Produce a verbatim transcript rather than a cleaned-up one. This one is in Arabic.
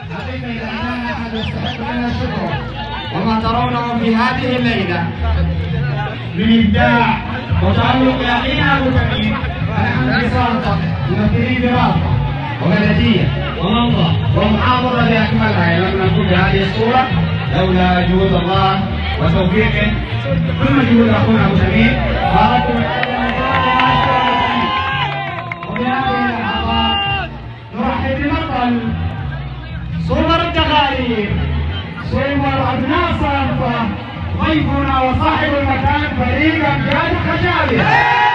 حقيقة إذا كان أحد يستحق لنا الشكر وما ترونه في هذه الليلة من إبداع وتألق يقينا أبو تميم فنحن بصارة ممثلين برابطة وبلدية ومنظر ومحافظة بأكملها لم نكن بهذه الصورة لولا جهود الله وتوفيقه ثم جهود أخونا أبو تميم. وأردت وبهذه اللحظات نرحب ببطل صور التغارير صور أبناء صنطة ضيفنا وصاحب المكان فريق أمجاد الخشابي.